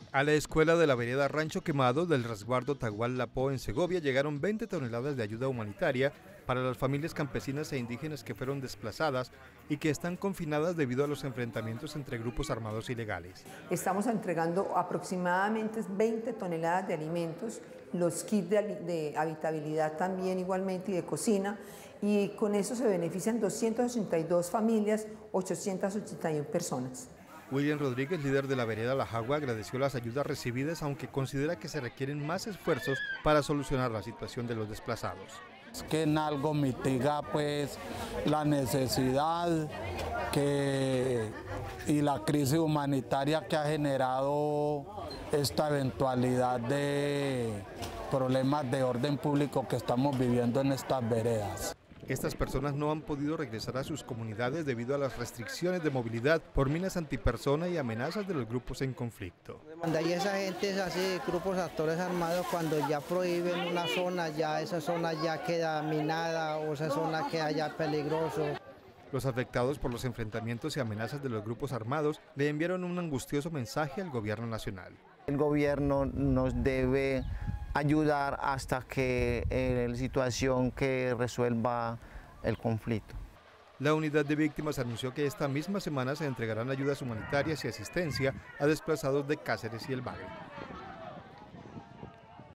A la escuela de la vereda Rancho Quemado del resguardo Tagual Lapó en Segovia llegaron 20 toneladas de ayuda humanitaria para las familias campesinas e indígenas que fueron desplazadas y que están confinadas debido a los enfrentamientos entre grupos armados ilegales. Estamos entregando aproximadamente 20 toneladas de alimentos, los kits de habitabilidad también igualmente y de cocina, y con eso se benefician 282 familias, 881 personas. William Rodríguez, líder de la vereda La Jagua, agradeció las ayudas recibidas, aunque considera que se requieren más esfuerzos para solucionar la situación de los desplazados. Es que en algo mitiga pues la necesidad y la crisis humanitaria que ha generado esta eventualidad de problemas de orden público que estamos viviendo en estas veredas. Estas personas no han podido regresar a sus comunidades debido a las restricciones de movilidad por minas antipersona y amenazas de los grupos en conflicto. Cuando hay esa gente, así, grupos actores armados, cuando ya prohíben una zona, ya esa zona ya queda minada o esa zona queda ya peligroso. Los afectados por los enfrentamientos y amenazas de los grupos armados le enviaron un angustioso mensaje al gobierno nacional. El gobierno nos debe ayudar hasta que la situación que resuelva el conflicto. La unidad de víctimas anunció que esta misma semana se entregarán ayudas humanitarias y asistencia a desplazados de Cáceres y El Valle.